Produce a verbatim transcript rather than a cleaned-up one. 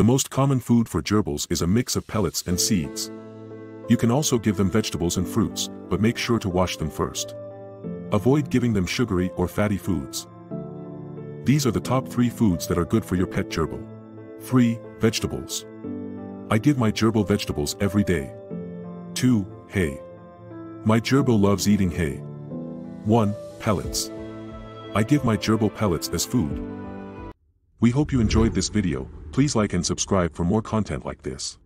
The most common food for gerbils is a mix of pellets and seeds. You can also give them vegetables and fruits, but make sure to wash them first. Avoid giving them sugary or fatty foods. These are the top three foods that are good for your pet gerbil. three. Vegetables. I give my gerbil vegetables every day. two. Hay. My gerbil loves eating hay. one. Pellets. I give my gerbil pellets as food. We hope you enjoyed this video. Please like and subscribe for more content like this.